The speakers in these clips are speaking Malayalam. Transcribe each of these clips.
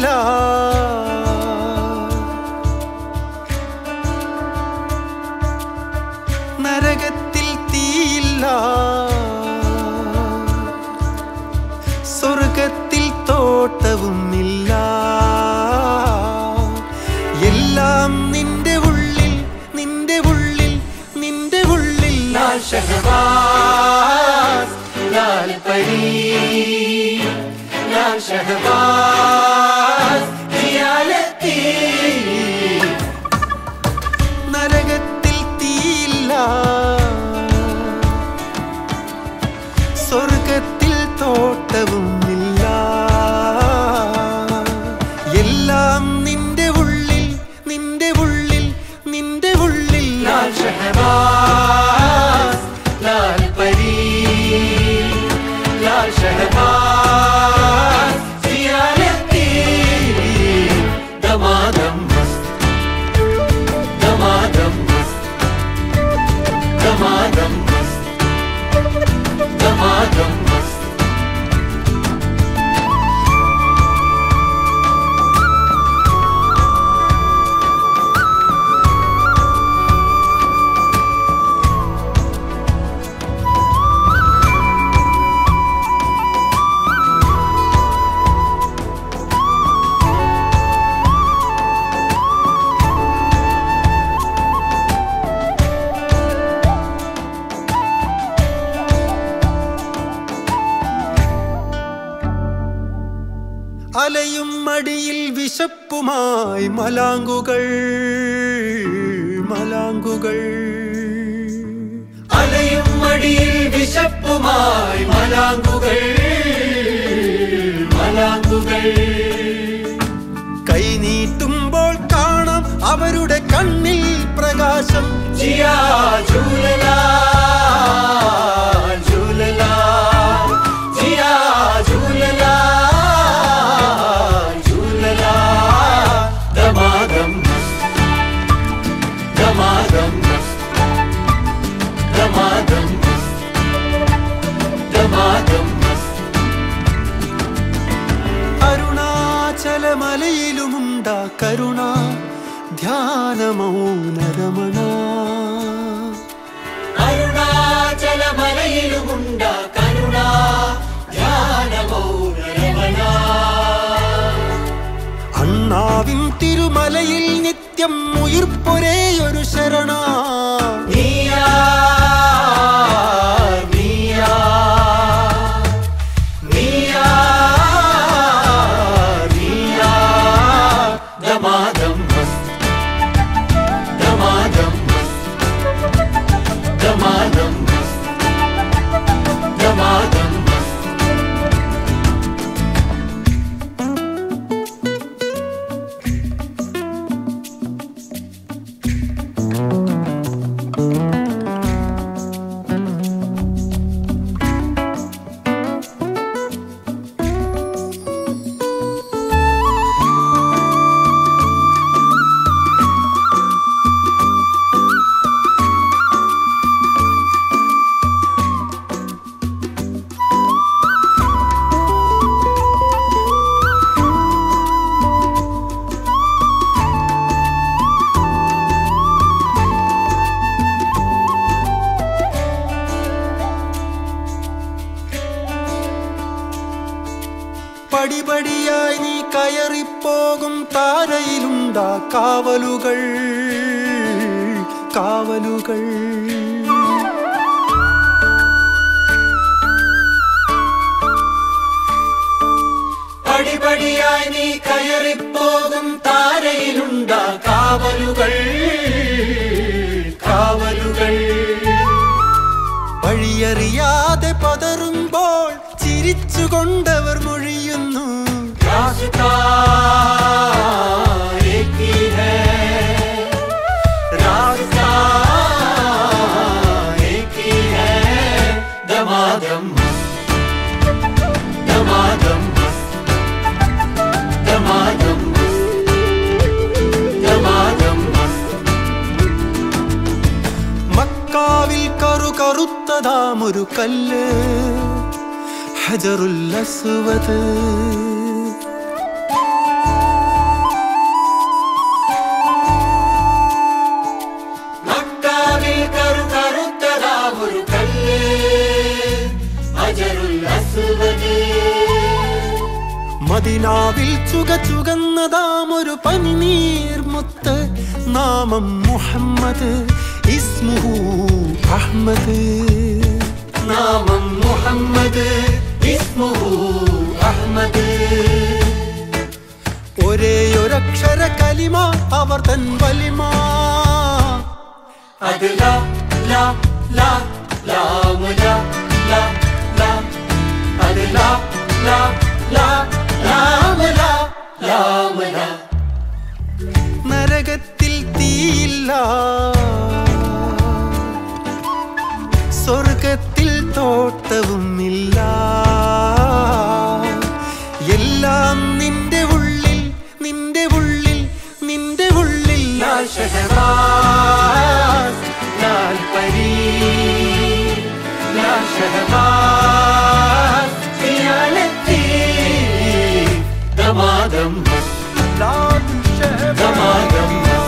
തീയില്ല നരകത്തിൽ തീയില്ല സ്വർഗത്തിൽ തോട്ടവുമില്ല എല്ലാം നിന്റെ ഉള്ളിൽ നിന്റെ ഉള്ളിൽ നിന്റെ ഉള്ളിൽ ലാൽ ഷഹബാസ് ലാൽ പരി ലാൽ ഷഹബാസ് ജിയാലത്തി നരകത്തിൽ തീയില്ല സ്വർഗത്തിൽ തോട്ടവുമില്ല എല്ലാം നിന്റെ ഉള്ളിൽ നിന്റെ ഉള്ളിൽ നിന്റെ ഉള്ളിൽ ലാൽ ഷഹബാസ് ലാൽ പരി ലാൽ ഷഹബാസ് ജിയാലത്തി ദമാദം മസ്ത് ദമാദം മസ്ത് ദമാദം മസ്ത് ദമാദം മസ്ത് അലയും മടിയിൽ വിശപ്പുമായി മലാങ്കുകൾ മലാങ്കുകൾ അലയും മടിയിൽ വിശപ്പുമായി മലാങ്കുകൾ മലാങ്കുകൾ കൈനീട്ടുമ്പോൾ കാണാം അവരുടെ കണ്ണിൽ പ്രകാശം ജിയാ ജൂലലാ ജൂലലാ ജിയാ ജൂലലാ അരുണാചലമലയിലുമുണ്ട കരുണ ധ്യാനമൗനരമണ അരുണാചലമലയിലുമുണ്ട കരുണ ധ്യാനമൗനരമണ അണ്ണാവിൻ തിരുമലയിൽ നിത്യം ഉയിർപ്പൊരേയൊരു ശരണ നീയാ നീയാ നീയാ നീയാ ദമാദം മസ്ത് ദമാദം മസ്ത് ദമാദം മസ്ത് ദമാദം പടിപടിയായി നീ കയറിപ്പോകും താരയിലുണ്ടാ കാവലുകൾ കാവലുകൾ പടിപടിയായി നീ കയറിപ്പോകും താരയിലുണ്ടാ കാവലുകൾ കാവലുകൾ വഴിയറിയാതെ പതറുമ്പോൾ ചിരിച്ചുകൊണ്ടവർ മൊഴിയുന്നു രാസ്താ ഏക് ഹി ഹൈ രാസ്താ ഏക് ഹി ഹൈ ദമാദം ദമാദം ദമാദം ദമാദം മക്കാവിൽ കറുകറുത്തതാമൊരു കല്ല് ഹജറുൽ അസ്വദ് കിനാവിൽ ചുകന്നതാമൊരു പനിനീർമുത്ത് നാമം മുഹമ്മദ് ഇസ്മുഹു അഹ്മദ് നാമം മുഹമ്മദ് ഇസ്മുഹു അഹ്മദ് ഒരേയൊരക്ഷര കലിമ അവർ തൻ വലിമ അത് ലാ ലാ ലാ ലാമുല ലാ ലാ അത് ലാ ലാ ലാ ലാമുല ലാമുല നരകത്തിൽ തീയില്ല സ്വർഗത്തിൽ തോട്ടവും ഇല്ല എല്ലാം നിന്റെ ഉള്ളിൽ നിന്റെ ഉള്ളിൽ നിന്റെ ഉള്ളിൽ ലാൽ ഷഹബാസ് ലാൽ പരി ലാൽ ഷഹബാസ് സിയാലത്തി ദമാദം ലാൽ ഷഹബാസ് ദമാദം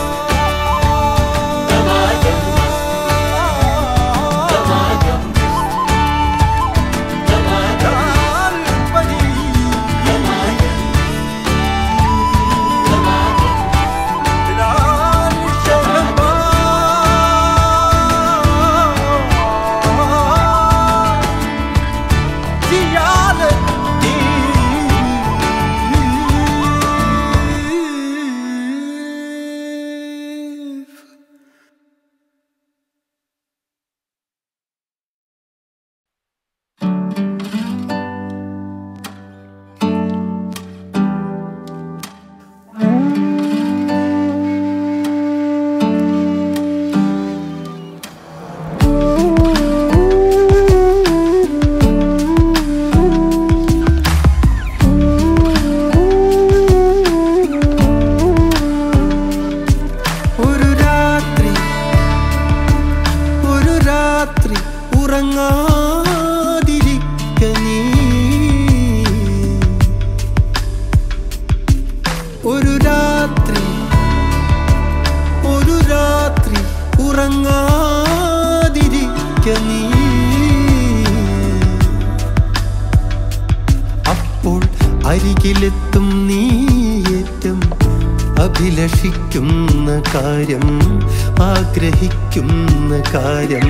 അപ്പോൾ അരികിലെത്തും നീയേറ്റം അഭിലഷിക്കുന്ന കാര്യം ആഗ്രഹിക്കുന്ന കാര്യം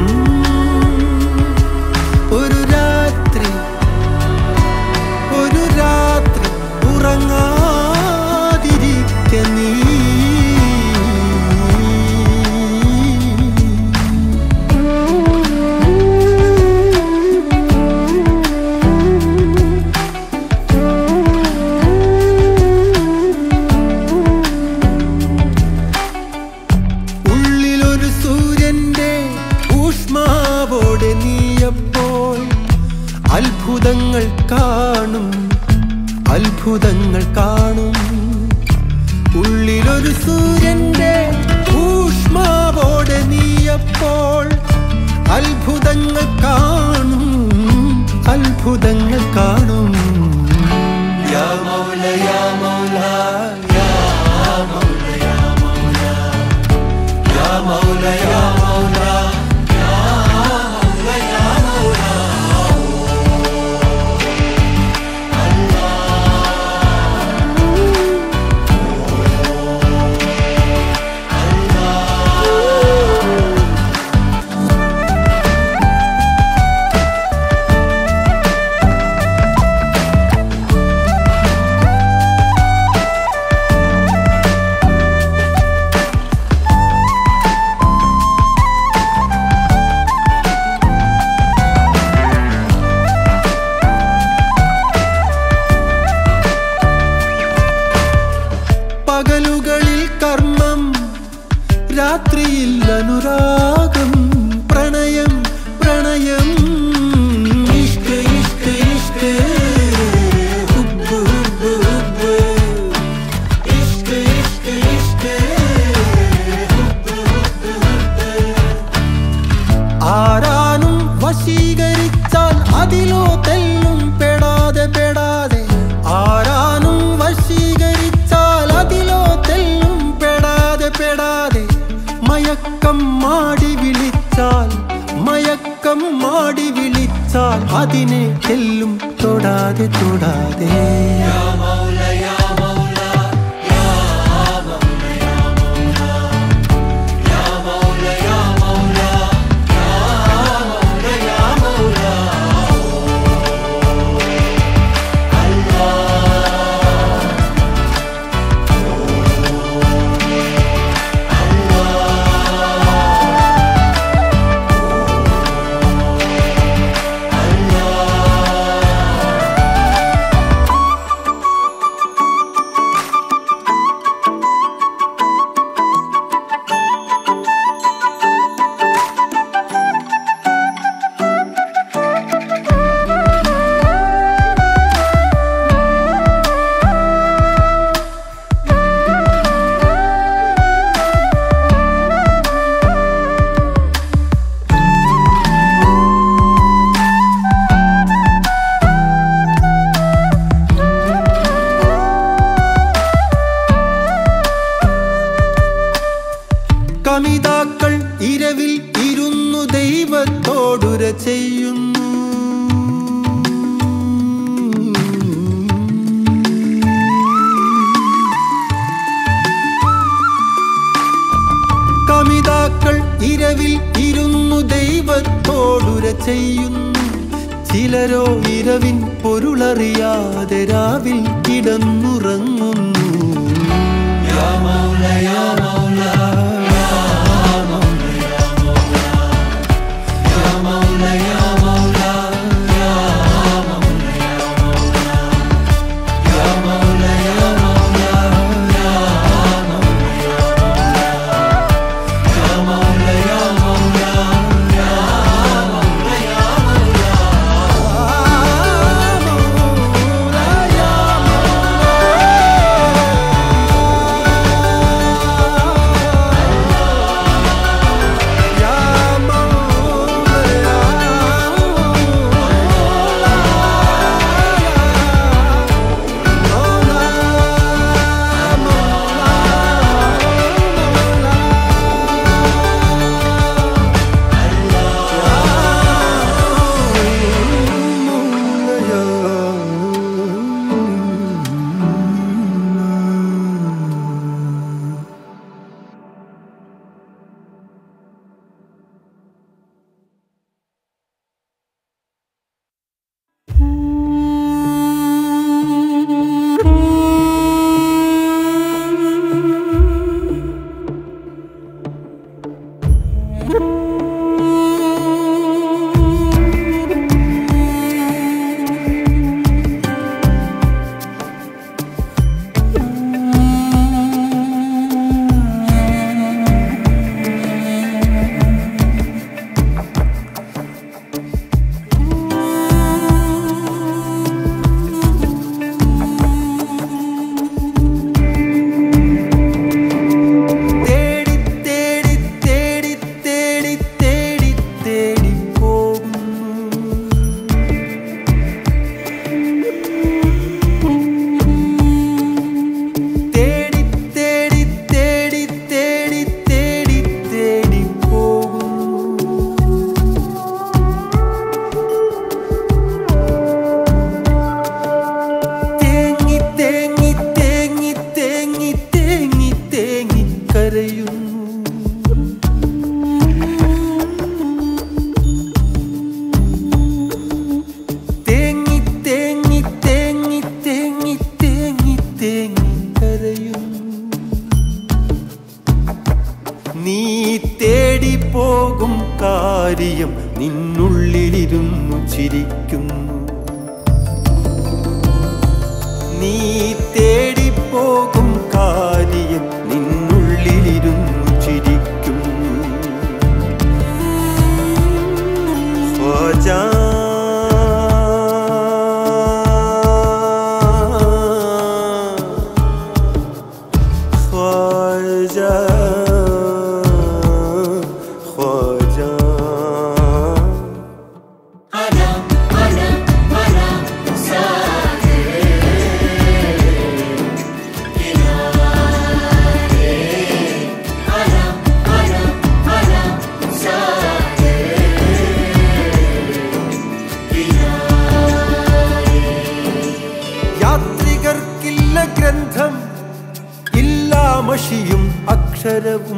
ഒരു രാത്രി ഉറങ്ങാതിരിക്ക നീ അത്ഭുതങ്ങൾ കാണും ഉള്ളിലൊരു സൂര്യന്റെ ഊഷ്മാവോടെ നീയപ്പോൾ അത്ഭുതങ്ങൾ കാണും യാ മൗല യാ മൗല യാ മൗല യാ മൗല യാ മൗല യാ മൗല പകലുകളിൽ കർമ്മം രാത്രിയിൽ അനുരാഗം പ്രണയം പ്രണയം ഇഷ്ക് ഇഷ്ക് ഇഷ്ക് ഹുബ്ബ് ഹുബ്ബ് ഹുബ്ബ് ഇഷ്ക് ഇഷ്ക് ഇഷ്ക് ഹുബ്ബ് ഹുബ്ബ് ഹുബ്ബ് ആരാനും വശീകരിച്ചാൽ അതിലോ തെല്ലും പെടാതെ പെടാതെ ആരാനും വശീകരിച്ചാൽ അതിലോ തെല്ലും പെടാതെ പെടാതെ മയക്കം മാടി അതിനെ ചെല്ലും തൊടാതെ തൊടാതെ. കമിതാക്കൾ ഇരവിൽ ഇരുന്നു ദൈവത്തോടുര ചെയ്യുന്നു. കമിതാക്കൾ ഇരവിൽ ഇരുന്നു ദൈവത്തോടുര ചെയ്യുന്നു. ചിലരോ ഇരവിൻ പൊരുളറിയാതെ രാവിൽ കിടന്നുറങ്ങുന്നു. യാ മൗല യാ മൗല നീ തേടി പോകും കാര്യം നിന്നുള്ളിലിരുന്നു ചിരിക്കുന്നു. നീ തേടി പോകും കാര്യം നിന്നുള്ളിലിരുന്നു ചിരിക്കുന്നു. ഖ്വാജാ Ina ഗ്രന്ഥം ഇല്ലാ മഷിയും അക്ഷരവും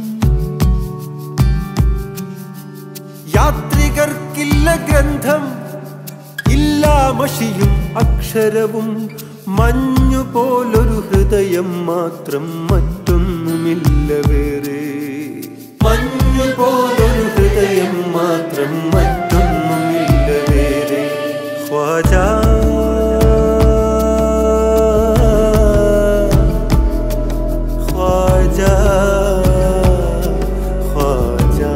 യാത്രികർക്കില്ല ഗ്രന്ഥം ഇല്ലാ മഷിയും അക്ഷരവും മഞ്ഞുപോലൊരു ഹൃദയം മാത്രം മറ്റൊന്നുമില്ല വേറെ മഞ്ഞുപോലൊരു ഹൃദയം മാത്രം മറ്റൊന്നുമില്ല വേറെ ഖ്വാജാ ഖ്വാജാ ഖ്വാജാ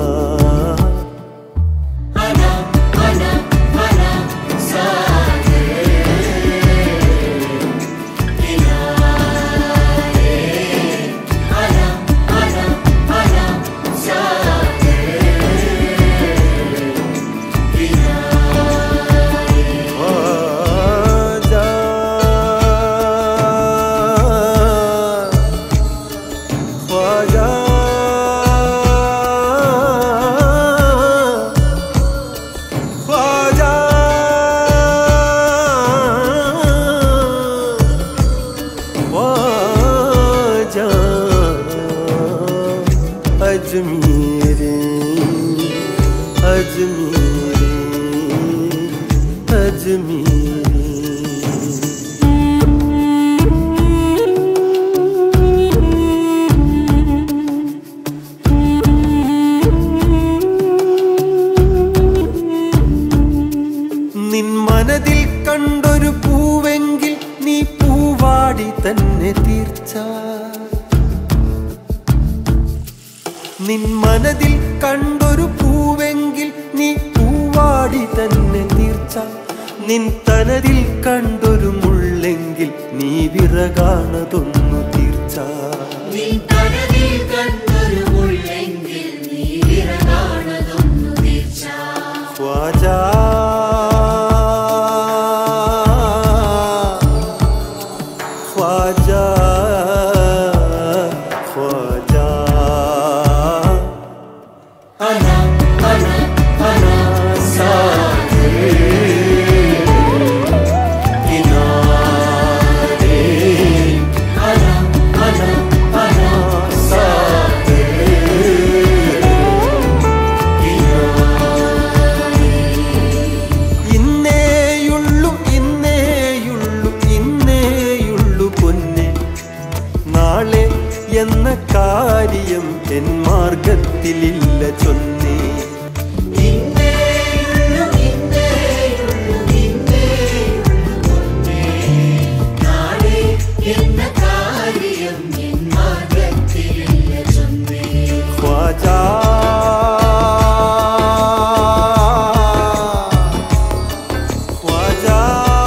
अजमेरे अजमेरे अजमेरे നിൻ മനതിൽ കണ്ടൊരു പൂവെങ്കിൽ നീ പൂവാടി തന്നെ തീർച്ച നിൻ മനതിൽ കണ്ടൊരു പൂവെങ്കിൽ നീ പൂവാടി തന്നെ തീർച്ച നിൻ തനതിൽ കണ്ടൊരു മുള്ളെങ്കിൽ നീ വിറകാണതൊന്നു തീർച്ച നിൻ തനതിൽ കണ്ടൊരു മുള്ളെങ്കിൽ നീ വിറകാണതൊന്നു തീർച്ച ഖ്വാജാ ഖ്വാജാ എന്ന കാര്യം എൻ മാർഗത്തിലില്ല ചൊന്നേ ഖ്വാജാ ഖ്വാജാ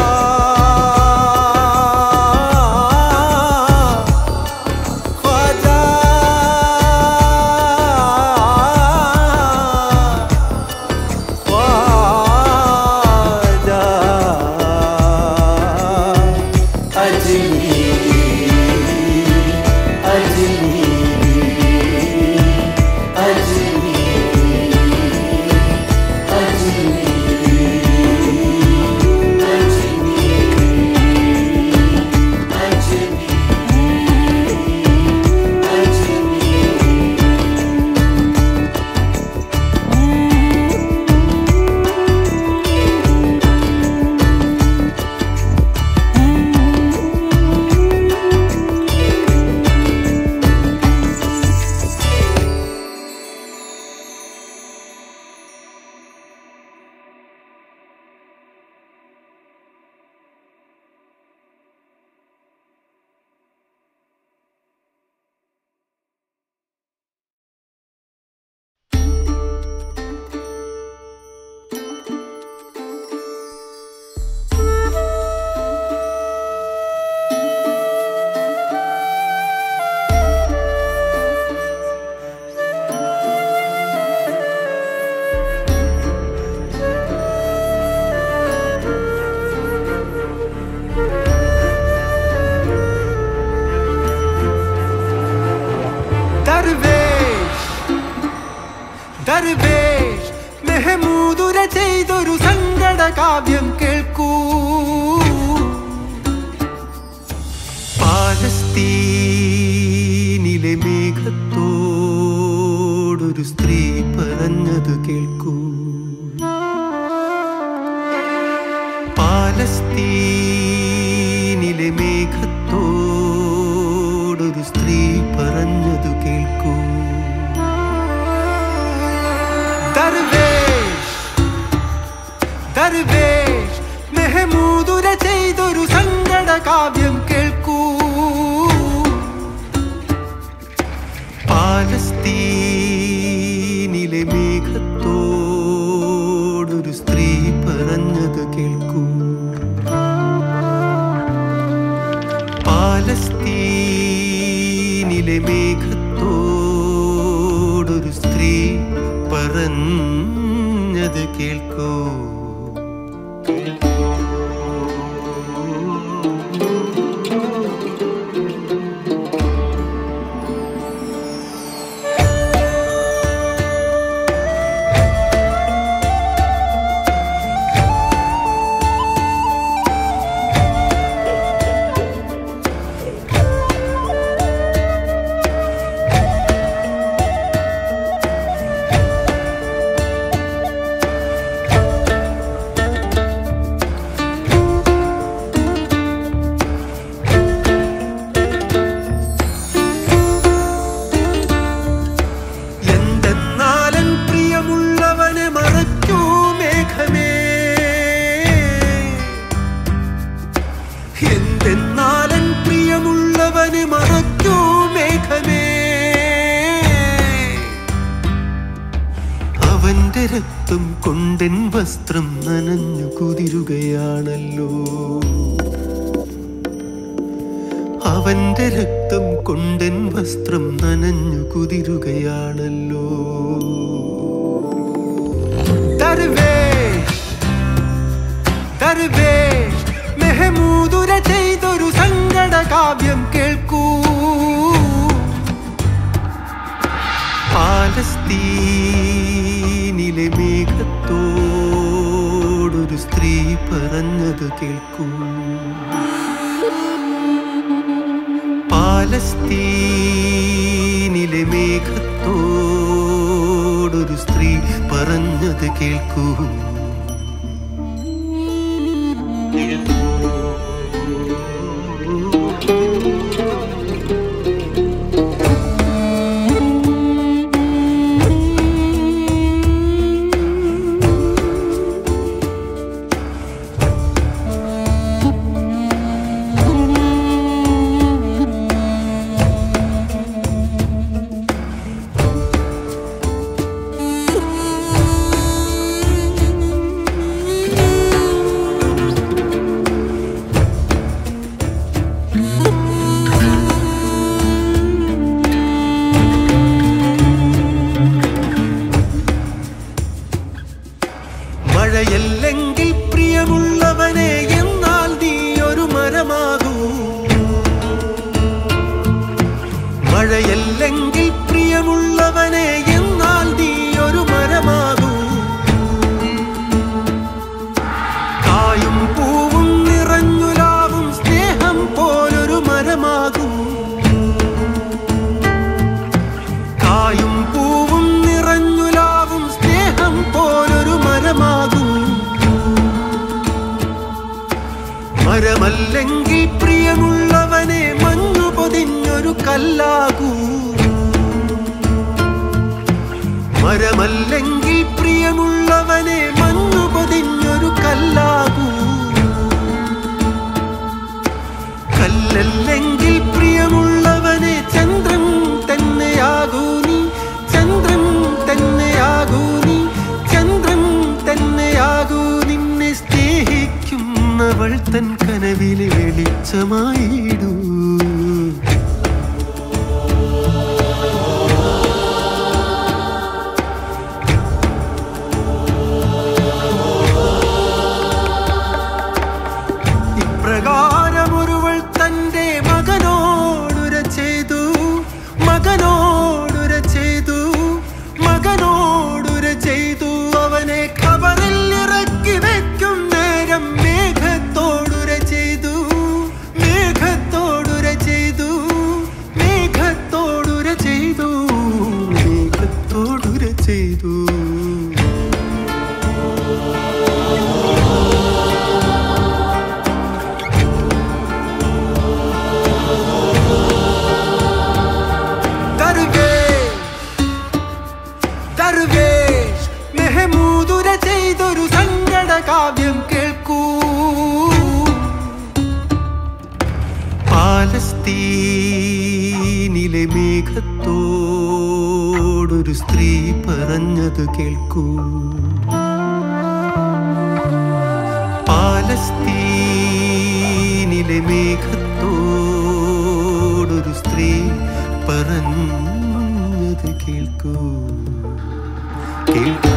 ദർവേഷ് മെഹമൂദുര ചെയ്തൊരു സങ്കട കാവ്യം കേൾക്കൂ. പാലസ്തീനിലെ മേഘത്തോടൊരു സ്ത്രീ പറഞ്ഞത് കേൾക്കൂ. പാലസ്തീനിലെ മേഘത്തോടൊരു സ്ത്രീ പറഞ്ഞത് കേൾക്കൂ. ദർവേഷ് ദർവേഷ് മെഹമൂദുര ചെയ്തൊരു സങ്കട കാവ്യം കേൾക്കൂ. പാലസ്തീനിലെ മേഘത്തോടൊരു സ്ത്രീ പറഞ്ഞത് കേൾക്കൂ. പാലസ്തീനിലെ മേഘത്തോടൊരു സ്ത്രീ പറഞ്ഞത് കേൾക്കൂ. എന്തെന്നാലൻ പ്രിയമുള്ളവന് മറക്കൂ മേഘമേ. അവന്റെ രക്തം കൊണ്ടെൻ വസ്ത്രം നനഞ്ഞു കുതിരുകയാണല്ലോ. അവന്റെ രക്തം കൊണ്ടെൻ വസ്ത്രം നനഞ്ഞു കുതിരുകയാണല്ലോ. ദർവേഷ് ദർവേഷ് മെഹമൂദുര ചെയ്തൊരു സങ്കട കാവ്യം കേൾക്കൂ. പാലസ്തീനിലെ മേഘത്തോടൊരു സ്ത്രീ പറഞ്ഞത് കേൾക്കൂ. പാലസ്തീനിലെ മേഘത്തോടൊരു സ്ത്രീ പറഞ്ഞത് കേൾക്കൂ. മഴയല്ലെങ്കിൽ പ്രിയമുള്ളവനെ എന്നാൽ നീ ഒരു മരമാകൂ. മഴയല്ലെങ്കിൽ പ്രിയമുള്ളവനെ എന്നാൽ നീ ഒരു മരമാകൂ. കായും പൂവും നിറഞ്ഞുലാവും സ്നേഹം പോലൊരു മരമാകൂ. കായും പൂവും നിറഞ്ഞുലാവും സ്നേഹം പോലൊരു മരമാകൂ. മരമല്ലെങ്കിൽ പ്രിയമുള്ളവനെ മഞ്ഞു പൊതിഞ്ഞൊരു കല്ലാകൂ. മരമല്ലെങ്കിൽ പ്രിയമുള്ളവനെ മഞ്ഞു പൊതിഞ്ഞൊരു കല്ലാകൂ. കല്ലല്ലെങ്കിൽ പ്രിയമുള്ളവനെ ചന്ദ്രൻ തന്നെയാകൂ നീ. ചന്ദ്രൻ തന്നെയാകൂ നീ. ചന്ദ്രൻ തന്നെയാകൂ. നിന്നെ സ്നേഹിക്കുന്നവൾ തൻ കനവിലെ പാലസ്തീനിലെ മേഘത്തോടൊരു സ്ത്രീ പറഞ്ഞത് കേൾക്കൂ. പാലസ്തീനിലെ മേഘത്തോടൊരു സ്ത്രീ പറഞ്ഞത് കേൾക്കൂ. കേൾക്കൂ.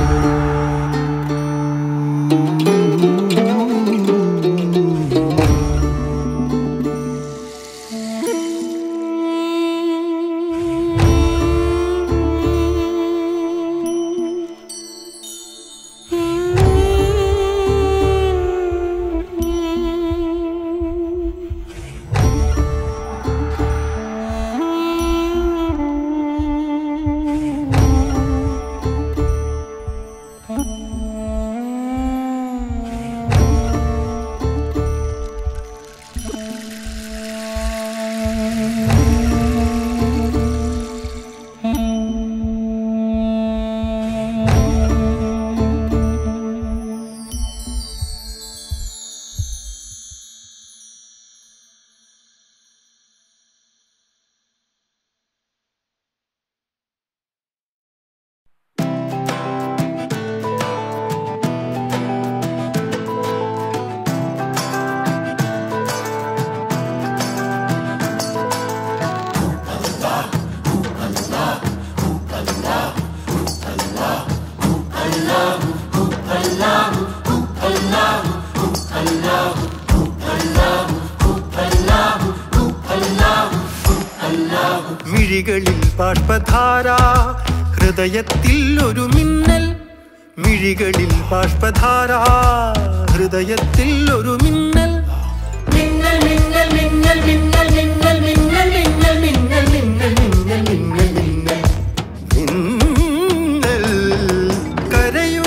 മിഴികളിൽ ബാഷ്പധാര, ഹൃദയത്തിൽ ഒരു മിന്നൽ. മിഴികളിൽ ബാഷ്പധാര, ഹൃദയത്തിൽ ഒരു മിന്നൽ. മിന്നൽ മിന്നൽ മിന്നൽ മിന്നൽ മിന്നൽ മിന്നൽ മിന്നൽ മിന്നൽ മിന്നൽ മിന്നൽ മിന്നൽ മിന്നൽ മിന്നൽ. കരയൂ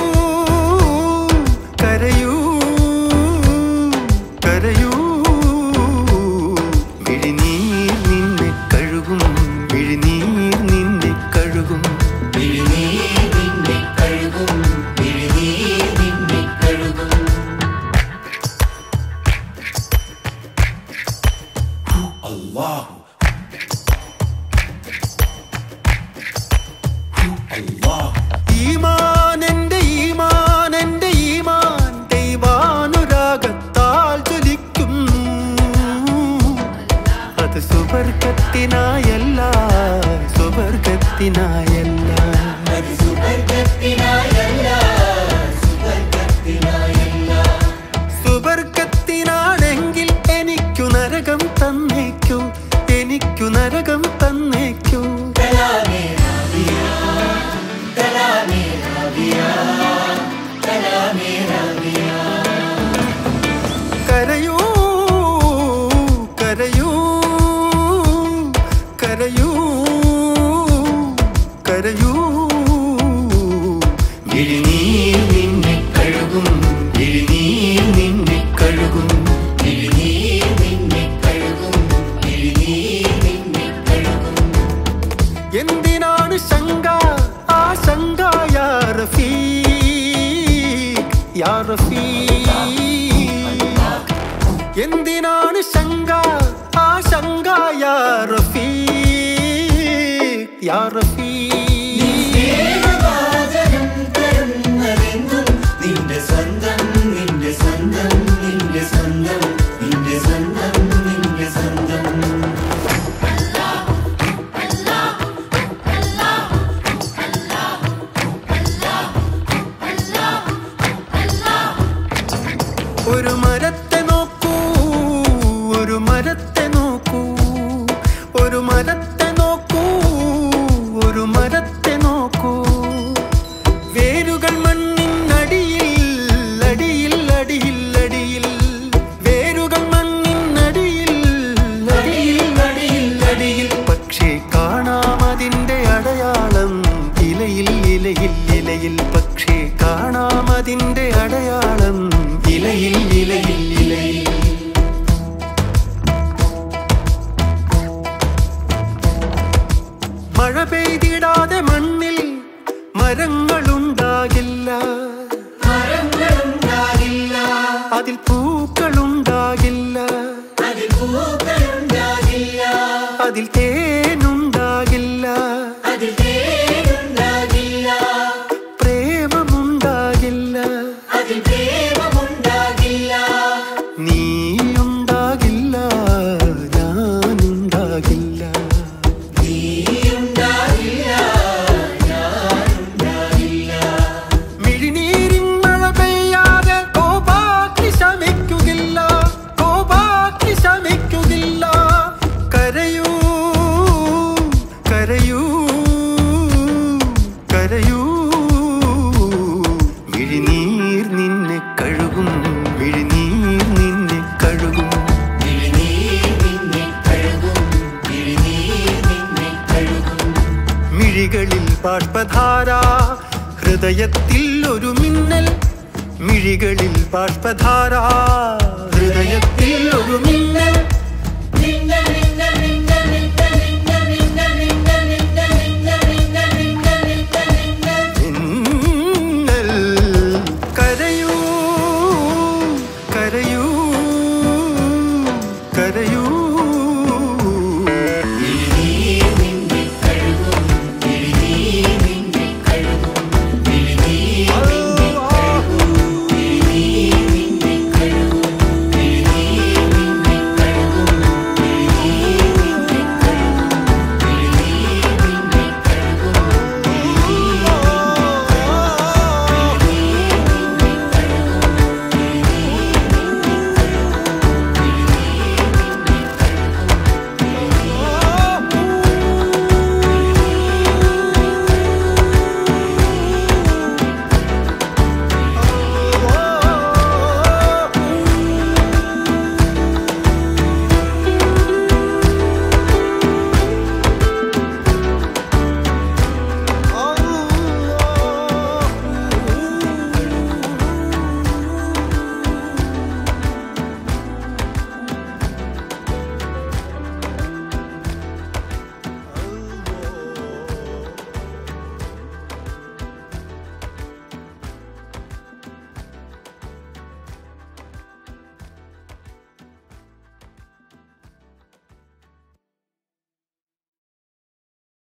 കരയൂ കരയൂ. മിഴിനീർ നിന്നെ കഴുകും, മിഴിനീർ നിന്നെ കഴുകും, മിഴിനീർ നിന്നെ കഴുകും, മിഴിനീർ നിന്നെ കഴുകും. അല്ലാഹു ഈമാൻ എൻ്റെ ഈമാൻ എൻ്റെ ഈമാൻ ദൈവാനുരാഗത്താൽ ജ്വലിക്കും. അത് സുവർഗത്തിനായല്ല, സുവർഗത്തിനായല്ല, സുവർഗത്തിനായല്ല, സുവർഗത്തിനായല്ല. സുവർഗത്തിനാണെങ്കിൽ എനിക്കു നരകം തന്നേക്കൂ, എനിക്കു നരകം തന്നേക്കൂ. കരയൂ കരയൂ കരയൂ കരയൂ. മിഴിനീർ നിന്നെ കഴുകും, മിഴിനീർ നിന്നെ കഴുകും, മിഴിനീർ നിന്നെ കഴുകും, മിഴിനീർ നിന്നെ കഴുകും. എന്തിനാണ് ശങ്ക ആശങ്ക യാ റഫീഖ്, യാ റഫീഖ്. എന്തിനാണ് ശങ്ക ആശങ്ക യാ റഫീഖ്, യാ റഫീഖ്. നിന്റെ സ്വന്തം നിന്റെ സ്വന്തം നിന്റെ സ്വന്തം നിന്റെ സ്വന്തം നിന്റെ സ്വന്തം. ഒരു മരത്തെ നോക്കൂ, ഒരു മരത്തെ നോക്കൂ, ഒരു മരത്തെ നോക്കൂ, ഒരു മരത്തെ നോക്കൂ. വേരുകൾ മണ്ണിനടിയിൽ, അടിയിൽ അടിയിൽ അടിയിൽ. വേരുകൾ മണ്ണിനടിയിൽ, അടിയിൽ അടിയിൽ അടിയിൽ. പക്ഷേ കാണാം അതിൻ്റെ അടയാളം ഇലയിൽ, ഇലയിൽ ഇലയിൽ. പക്ഷേ കാണാം അതിൻ്റെ അടയാളം ഇലയിൽ, ഇലയിൽ ഇലയിൽ. മഴ പെയ്തിടാതെ മണ്ണിൽ മരങ്ങളുണ്ടാകില്ല, മരങ്ങളുണ്ടാകില്ല. അതിൽ പൂക്കളുണ്ടാകില്ല, അതിൽ പൂക്കളുണ്ടാകില്ല. അതിൽ തേനുണ്ടാകില്ല, പ്രേമമുണ്ടാകില്ല, നീയുണ്ടാകില്ല, ഞാനുണ്ടാകില്ല. മിഴിനീരിൻ മഴ പെയ്യാതെ കോപാഗ്നി ശമിക്കുകില്ല, കോപാഗ്നി ശമിക്കുകില്ല. കരയൂ കരയൂ കരയൂ, മിഴിനീർ നിന്നെ കഴുകും, മിഴിനീർ നിന്നെ കഴുകും. മിഴികളിൽ ബാഷ്പധാര, ഹൃദയത്തിൽ ഒരു മിന്നൽ. മിഴികളിൽ ബാഷ്പധാര, ഹൃദയത്തിൽ ഒരു മിന്നൽ.